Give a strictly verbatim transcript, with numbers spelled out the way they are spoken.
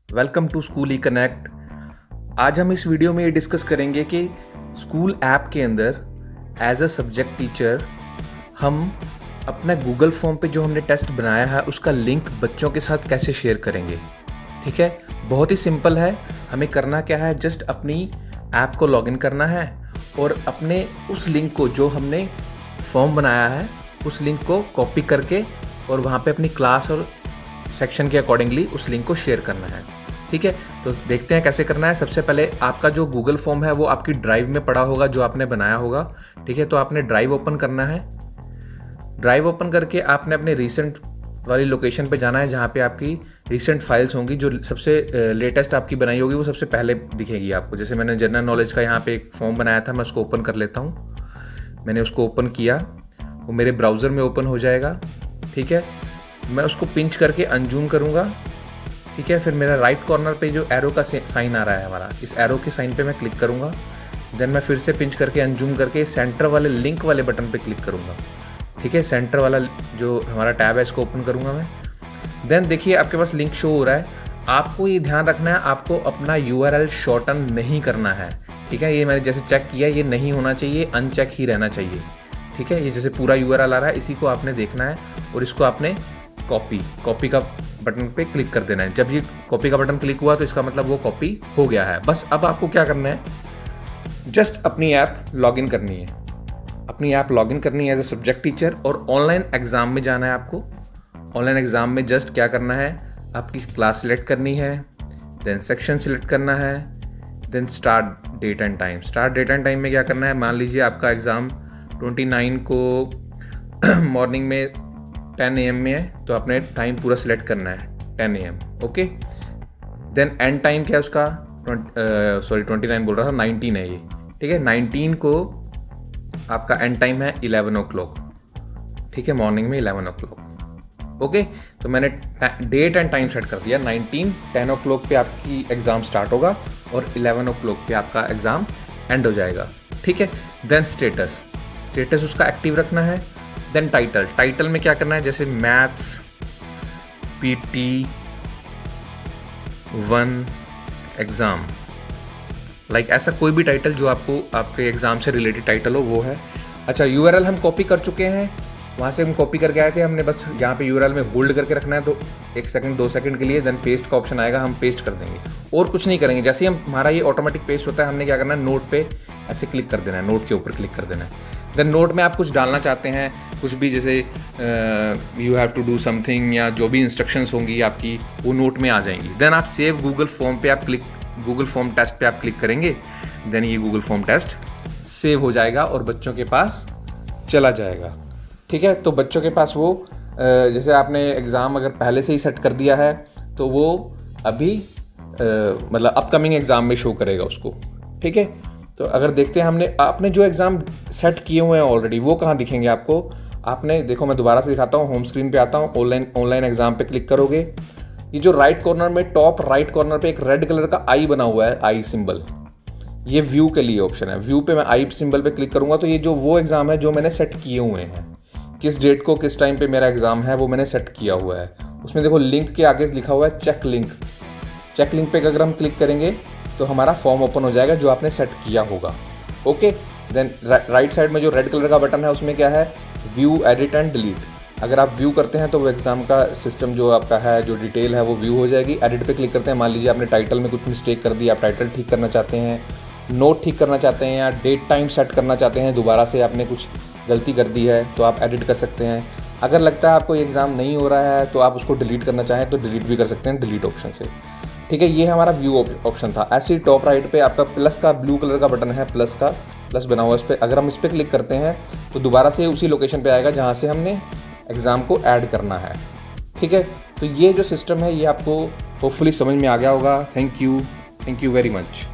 Welcome to school e connect. आज हम इस वीडियो में ये डिस्कस करेंगे कि स्कूल ऐप के अंदर एज अ सब्जेक्ट टीचर हम अपना गूगल फॉर्म पे जो हमने टेस्ट बनाया है उसका लिंक बच्चों के साथ कैसे शेयर करेंगे। ठीक है, बहुत ही सिंपल है। हमें करना क्या है, जस्ट अपनी ऐप को लॉगिन करना है और अपने उस लिंक को जो हमने फॉर्म बनाया है उस लिंक को कॉपी करके और वहाँ पे अपनी क्लास और सेक्शन के अकॉर्डिंगली उस लिंक को शेयर करना है। ठीक है, तो देखते हैं कैसे करना है। सबसे पहले आपका जो गूगल फॉर्म है वो आपकी ड्राइव में पड़ा होगा जो आपने बनाया होगा। ठीक है, तो आपने ड्राइव ओपन करना है। ड्राइव ओपन करके आपने अपने रिसेंट वाली लोकेशन पे जाना है जहाँ पे आपकी रिसेंट फाइल्स होंगी। जो सबसे लेटेस्ट आपकी बनाई होगी वो सबसे पहले दिखेगी आपको। जैसे मैंने जनरल नॉलेज का यहाँ पे एक फॉर्म बनाया था, मैं उसको ओपन कर लेता हूँ। मैंने उसको ओपन किया, वो मेरे ब्राउज़र में ओपन हो जाएगा। ठीक है, मैं उसको पिंच करके अनजूम करूँगा। ठीक है, फिर मेरा राइट कॉर्नर पे जो एरो का साइन आ रहा है हमारा, इस एरो के साइन पे मैं क्लिक करूँगा। देन मैं फिर से पिंच करके अनजूम करके सेंटर वाले लिंक वाले बटन पे क्लिक करूँगा। ठीक है, सेंटर वाला जो हमारा टैब है इसको ओपन करूँगा मैं। देन देखिए आपके पास लिंक शो हो रहा है। आपको ये ध्यान रखना है, आपको अपना यू आर एल शॉर्टन नहीं करना है। ठीक है, ये मैंने जैसे चेक किया, ये नहीं होना चाहिए, अनचेक ही रहना चाहिए। ठीक है, ये जैसे पूरा यू आर एल आ रहा है, इसी को आपने देखना है और इसको आपने कॉपी कॉपी का बटन पे क्लिक कर देना है। जब ये कॉपी का बटन क्लिक हुआ तो इसका मतलब वो कॉपी हो गया है। बस अब आपको क्या करना है, जस्ट अपनी ऐप लॉगिन करनी है। अपनी ऐप लॉगिन करनी है एज ए सब्जेक्ट टीचर और ऑनलाइन एग्जाम में जाना है आपको। ऑनलाइन एग्जाम में जस्ट क्या करना है, आपकी क्लास सिलेक्ट करनी है, देन सेक्शन सिलेक्ट करना है, then start date and time. Start date and time में क्या करना है, मान लीजिए आपका एग्ज़ाम उनतीस को मॉर्निंग में टेन ए एम में है तो आपने टाइम पूरा सिलेक्ट करना है ten A M. Okay, then end time क्या है उसका, सॉरी ट्वेंटी नाइन बोल रहा था, नाइनटीन है ये। ठीक है, नाइनटीन को आपका एंड टाइम है इलेवन ओ क्लॉक। ठीक है, मॉर्निंग में इलेवन ओ क्लॉक। ओके, तो मैंने डेट एंड टाइम सेट कर दिया। नाइनटीन टेन ओ क्लॉक पे आपकी एग्ज़ाम स्टार्ट होगा और इलेवन ओ क्लॉक पे आपका एग्ज़ाम एंड हो जाएगा। ठीक है, देन स्टेटस स्टेटस उसका एक्टिव रखना है। देन टाइटल टाइटल में क्या करना है, जैसे maths PT one exam, like ऐसा कोई भी टाइटल जो आपको आपके एग्ज़ाम से रिलेटेड टाइटल हो वो है। अच्छा, यूआरएल हम कॉपी कर चुके हैं, वहाँ से हम कॉपी करके आए थे। हमने बस यहाँ पे यूआरएल में होल्ड करके रखना है तो एक सेकंड दो सेकंड के लिए, देन पेस्ट का ऑप्शन आएगा, हम पेस्ट कर देंगे और कुछ नहीं करेंगे। जैसे ही हम हमारा ये ऑटोमेटिक पेस्ट होता है, हमने क्या करना है, नोट पे ऐसे क्लिक कर देना है, नोट के ऊपर क्लिक कर देना है। देन नोट में आप कुछ डालना चाहते हैं, कुछ भी, जैसे you have to do something या जो भी इंस्ट्रक्शंस होंगी आपकी वो नोट में आ जाएंगी। देन आप सेव गूगल फॉर्म पे आप क्लिक गूगल फॉर्म टेस्ट पे आप क्लिक करेंगे। देन ये गूगल फॉर्म टेस्ट सेव हो जाएगा और बच्चों के पास चला जाएगा। ठीक है, तो बच्चों के पास वो जैसे आपने एग्ज़ाम अगर पहले से ही सेट कर दिया है तो वो अभी मतलब अपकमिंग एग्ज़ाम में शो करेगा उसको। ठीक है, तो अगर देखते हैं हमने आपने जो एग्ज़ाम सेट किए हुए हैं ऑलरेडी वो कहाँ दिखेंगे आपको। आपने देखो, मैं दोबारा से दिखाता हूँ, होम स्क्रीन पे आता हूँ, ऑनलाइन ऑनलाइन एग्ज़ाम पे क्लिक करोगे। ये जो राइट कॉर्नर में टॉप राइट कॉर्नर पे एक रेड कलर का आई बना हुआ है, आई सिंबल, ये व्यू के लिए ऑप्शन है। व्यू पे मैं आई सिंबल पे क्लिक करूँगा तो ये जो वो एग्ज़ाम है जो मैंने सेट किए हुए हैं, किस डेट को किस टाइम पे मेरा एग्ज़ाम है वो मैंने सेट किया हुआ है। उसमें देखो लिंक के आगे लिखा हुआ है चेक लिंक। चेक लिंक पे अगर हम क्लिक करेंगे तो हमारा फॉर्म ओपन हो जाएगा जो आपने सेट किया होगा। ओके, देन राइट साइड में जो रेड कलर का बटन है उसमें क्या है, व्यू एडिट एंड डिलीट। अगर आप व्यू करते हैं तो वो एग्ज़ाम का सिस्टम जो आपका है, जो डिटेल है वो व्यू हो जाएगी। एडिट पे क्लिक करते हैं, मान लीजिए आपने टाइटल में कुछ मिस्टेक कर दी, आप टाइटल ठीक करना चाहते हैं, नोट ठीक करना चाहते हैं या डेट टाइम सेट करना चाहते हैं, दोबारा से आपने कुछ गलती कर दी है तो आप एडिट कर सकते हैं। अगर लगता है आपको ये एग्ज़ाम नहीं हो रहा है तो आप उसको डिलीट करना चाहें तो डिलीट भी कर सकते हैं डिलीट ऑप्शन से। ठीक है, ये हमारा व्यू ऑप्शन था। ऐसे ही टॉप राइट पे आपका प्लस का ब्लू कलर का बटन है, प्लस का प्लस बना हुआ, इस पर अगर हम इस पर क्लिक करते हैं तो दोबारा से उसी लोकेशन पे आएगा जहाँ से हमने एग्ज़ाम को ऐड करना है। ठीक है, तो ये जो सिस्टम है ये आपको होपफुली समझ में आ गया होगा। Thank you thank you very much.